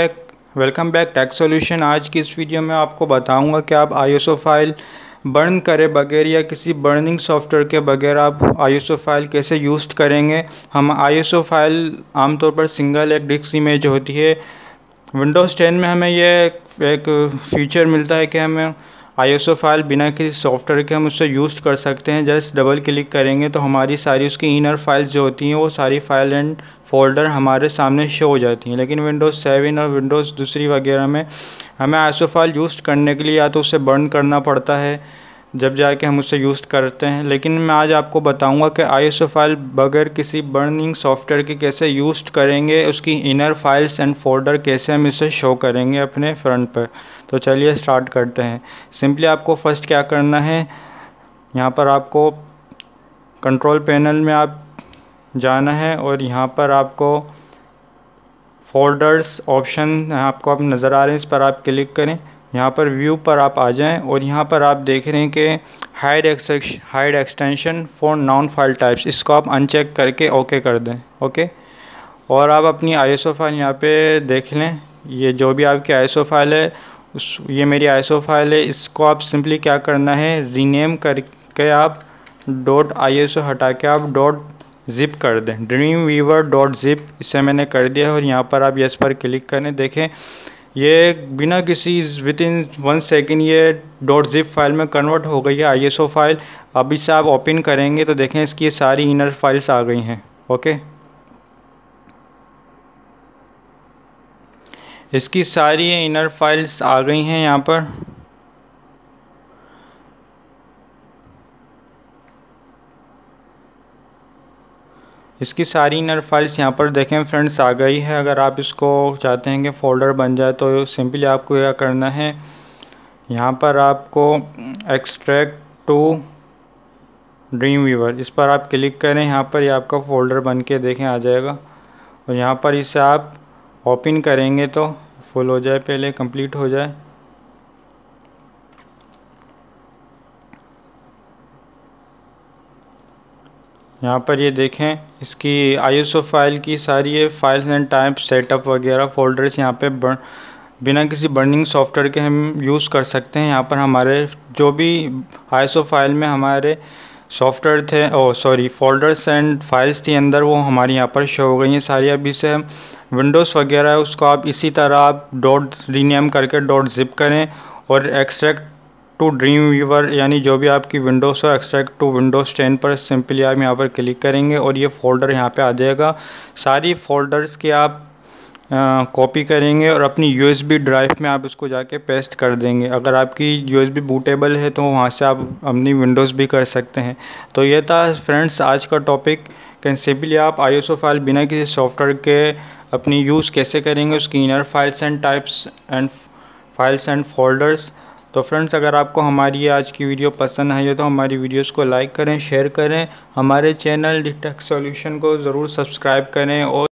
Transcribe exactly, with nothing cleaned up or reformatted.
Welcome back take solution. आज की इस वीडियो में आपको बताऊंगा कि आप आईएसओ फाइल बर्न करे बगैर या किसी बर्निंग सॉफ्टवेयर के बगैर आप आईएसओ फाइल कैसे यूज़ करेंगे। हम आईएसओ फाइल आमतौर पर सिंगल एक डिस्क इमेज होती है। विंडोज़ टेन में हमें यह एक फीचर मिलता है कि हमें आईएसओ फाइल बिना किसी सॉफ्टवेयर के हम उससे यूज़ कर सकते हैं। जस्ट डबल क्लिक करेंगे तो हमारी सारी उसकी इनर फाइल्स जो होती हैं वो सारी फाइल एंड फोल्डर हमारे सामने शो हो जाती हैं। लेकिन विंडोज़ सेवन और विंडोज़ दूसरी वगैरह में हमें आईएसओ फाइल यूज़ करने के लिए या तो उसे बर्न करना पड़ता है, जब जाके हम उसे यूज़ करते हैं। लेकिन मैं आज आपको बताऊंगा कि आईएसओ फाइल बगैर किसी बर्निंग सॉफ्टवेयर के कैसे यूज़ करेंगे, उसकी इनर फाइल्स एंड फोल्डर कैसे हम इसे शो करेंगे अपने फ्रंट पर। तो चलिए स्टार्ट करते हैं। सिंपली आपको फर्स्ट क्या करना है, यहाँ पर आपको कंट्रोल पैनल में आप जाना है और यहाँ पर आपको फोल्डर्स ऑप्शन आपको आप नज़र आ रहे हैं, इस पर आप क्लिक करें। यहाँ पर व्यू पर आप आ जाएं और यहाँ पर आप देख रहे हैं कि हाइड एक्सेक्श hide extension for known file types, इसको आप अनचेक करके ओके कर दें। ओके, और आप अपनी आईएसओ फाइल यहाँ पे देख लें। ये जो भी आपकी आईएसओ फाइल है उस ये मेरी आईएसओ फाइल है। इसको आप सिंपली क्या करना है, रीनेम करके आप डॉट आईएसओ हटा के आप डॉट ज़िप कर दें, ड्रीम वीवर डॉट ज़िप। इसे मैंने कर दिया है और यहाँ पर आप यस पर क्लिक करें। देखें ये बिना किसी विद इन वन सेकेंड ये डॉट ज़िप फाइल में कन्वर्ट हो गई है आईएसओ फाइल। अब इसे आप ओपन करेंगे तो देखें इसकी सारी इनर फाइल्स आ गई हैं। ओके, इसकी सारी इनर फाइल्स आ गई हैं यहाँ पर। इसकी सारी इनर फाइल्स यहाँ पर देखें फ्रेंड्स आ गई है। अगर आप इसको चाहते हैं कि फ़ोल्डर बन जाए तो सिंपली आपको क्या करना है, यहाँ पर आपको एक्सट्रैक्ट टू ड्रीम वीवर, इस पर आप क्लिक करें। यहाँ पर ये यह आपका फ़ोल्डर बन के देखें आ जाएगा और यहाँ पर इसे आप ओपन करेंगे तो फुल हो जाए, पहले कंप्लीट हो जाए। यहाँ पर ये देखें इसकी आईएसओ फाइल की सारी ये फाइल्स एंड टाइप सेटअप वगैरह फोल्डर्स यहाँ पे बर्न बिना किसी बर्निंग सॉफ्टवेयर के हम यूज़ कर सकते हैं। यहाँ पर हमारे जो भी आईएसओ फाइल में हमारे सॉफ्टवेयर थे oh sorry folders and files थी अंदर, वो हमारी यहाँ पर शो हो गई हैं सारी। अब इसे विंडोज़ वगैरह है उसको आप इसी तरह आप डॉट रीनेम करके डॉट ज़िप करें और एक्सट्रैक्ट टू ड्रीम वीवर यानी जो भी आपकी विंडोज़ हो एक्सट्रैक्ट टू विंडोज़ टेन पर सिंपली आप यहाँ पर क्लिक करेंगे और ये फ़ोल्डर यहाँ पे आ जाएगा। सारी फ़ोल्डर्स की आप कॉपी करेंगे और अपनी यूएसबी ड्राइव में आप इसको जाके पेस्ट कर देंगे। अगर आपकी यूएसबी बूटेबल है तो वहाँ से आप अपनी विंडोज़ भी कर सकते हैं। तो ये था फ्रेंड्स आज का टॉपिक कि सिंपली आप आईएसओ फाइल बिना किसी सॉफ्टवेयर के अपनी यूज़ कैसे करेंगे, उसकी inner files and types and files and folders. तो फ्रेंड्स अगर आपको हमारी आज की वीडियो पसंद आई हो तो हमारी वीडियोस को लाइक करें, शेयर करें, हमारे चैनल टेक सॉल्यूशन को ज़रूर सब्सक्राइब करें और